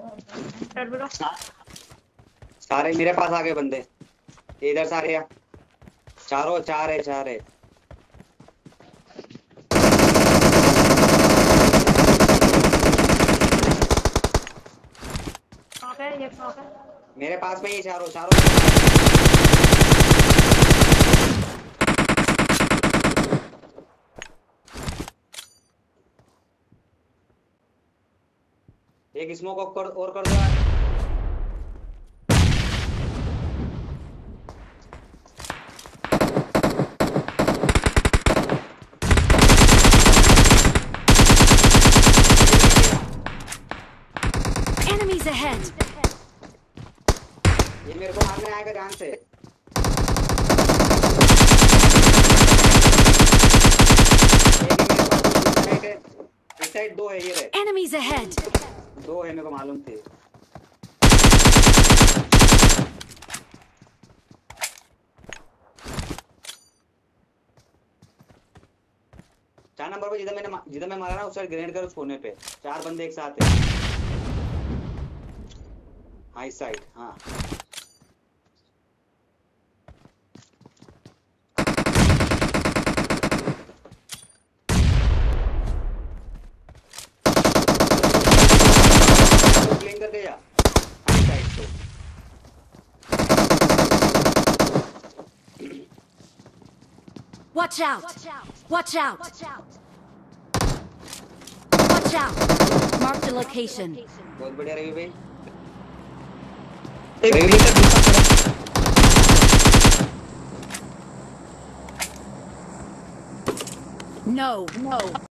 Terminal सारे मेरे पास आ गए बंदे, इधर सारे चारों चार है। ये है मेरे पास में ही चारों। एक स्मोक और कर दो यार। Enemies ahead. ये मेरे को मारने आएगा ध्यान से। इस साइड दो है ये रे। Enemies ahead. दो है मेरे को मालूम थे। 4 नंबर पे जिधर मैं मारा ना उस साइड ग्रेनेड कर उस कोने पे। 4 बंदे एक साथ हैं। हाँ इस साइड हाँ। क्लीन करके जा इस साइड से। Watch out! Watch out! Watch out! Mark the location. बहुत बढ़िया रवि भाई। No.